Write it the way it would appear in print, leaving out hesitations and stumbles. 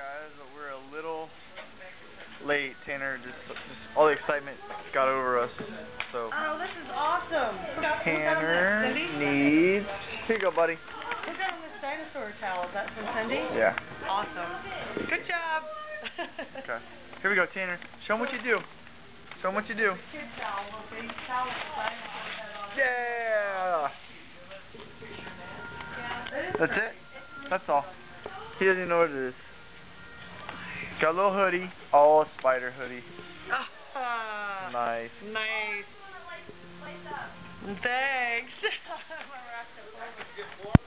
guys, but we're a little late. Tanner just all the excitement got over us. So oh, this is awesome. Tanner needs. Here you go, buddy. Who got on this dinosaur towel? Is that from Cindy? Yeah. Awesome. Good job. Okay. Here we go, Tanner. Show them what you do. Show them what you do. Kid towel, okay? Towel with the dinosaur head on it. Yeah. That's it. That's all. He doesn't even know what it is. Got a little hoodie, all spider hoodie. Nice. Nice. Thanks.